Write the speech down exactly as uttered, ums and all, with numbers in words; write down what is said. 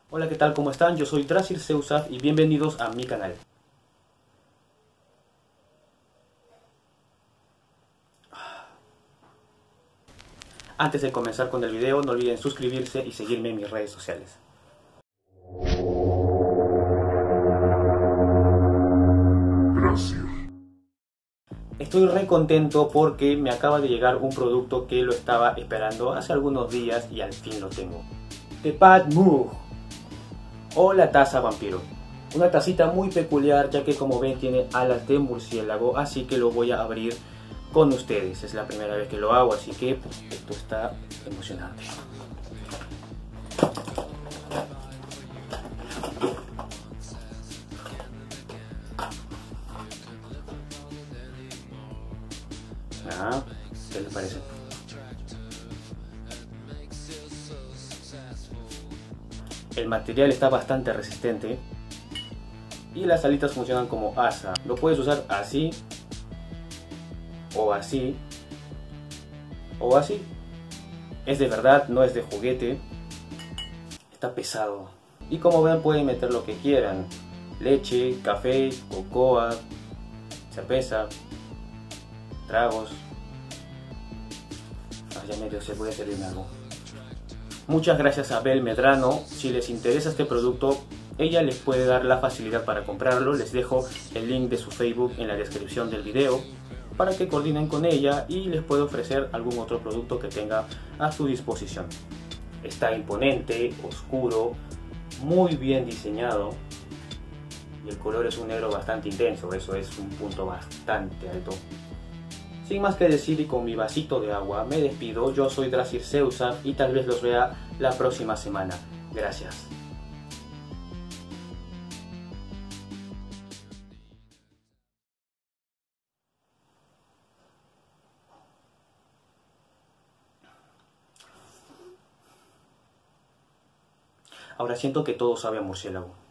Hola, ¿qué tal? ¿Cómo están? Yo soy Drasir Seusaf y bienvenidos a mi canal. Antes de comenzar con el video, no olviden suscribirse y seguirme en mis redes sociales. Gracias. Estoy re contento porque me acaba de llegar un producto que lo estaba esperando hace algunos días y al fin lo tengo. The Bad Mug o la taza vampiro. Una tacita muy peculiar ya que, como ven, tiene alas de murciélago, así que lo voy a abrir con ustedes. Es la primera vez que lo hago, así que esto está emocionante. Ah, ¿qué les parece? El material está bastante resistente y las alitas funcionan como asa. Lo puedes usar así o así o así. Es de verdad, no es de juguete. Está pesado. Y como ven, pueden meter lo que quieran: leche, café, cocoa, cerveza, tragos. Ah, ya medio se puede servirme algo. Muchas gracias a Bel Medrano. Si les interesa este producto, ella les puede dar la facilidad para comprarlo. Les dejo el link de su Facebook en la descripción del video para que coordinen con ella y les puede ofrecer algún otro producto que tenga a su disposición. Está imponente, oscuro, muy bien diseñado y el color es un negro bastante intenso. Eso es un punto bastante alto. Sin más que decir y con mi vasito de agua me despido. Yo soy Drasir Seusaf y tal vez los vea la próxima semana. Gracias. Ahora siento que todo sabe a murciélago.